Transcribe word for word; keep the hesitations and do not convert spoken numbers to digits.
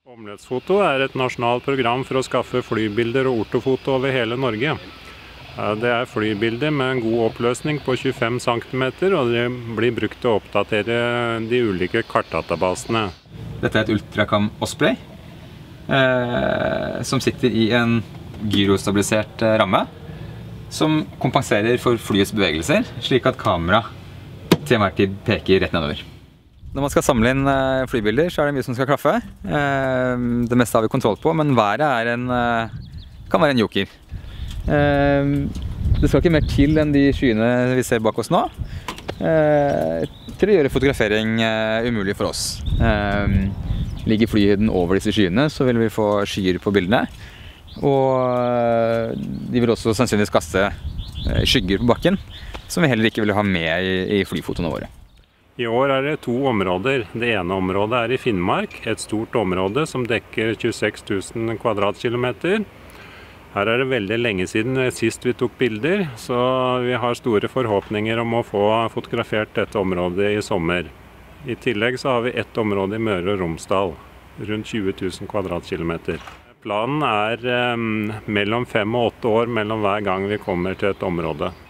Omløpsfoto er et nasjonalt program for å skaffe flybilder og ortofoto over hele Norge. Det er flybilder med en god oppløsning på tjuefem centimeter, og det blir brukt til å oppdatere de ulike kartdatabasene. Dette er et Ultracam Osprey, eh, som sitter i en gyrostabilisert ramme, som kompenserer for flyets bevegelser, slik at kamera til enhver tid peker rett nedover. Når man skal samle inn flybilder, så er det mye som skal klaffe. Det meste har vi kontroll på, men været er en, kan være en joker. Det skal ikke mer til enn de skyene vi ser bak oss nå, til å gjøre fotografering umulig for oss. Ligger flyhøyden over disse skyene, så vil vi få skyer på bildene. Og de vil også sannsynligvis kaste skygger på bakken, som vi heller ikke vil ha med i flyfotoene våre. I år er det to områder. Det ene området er i Finnmark, et stort område som dekker tjueseks tusen kvadratkilometer. Her er det veldig lenge siden sist vi tok bilder, så vi har store forhåpninger om å få fotografert dette området i sommer. I tillegg så har vi ett område i Møre og Romsdal, rundt tjue tusen kvadratkilometer. Planen er eh, mellom fem og åtte år mellom hver gang vi kommer til et område.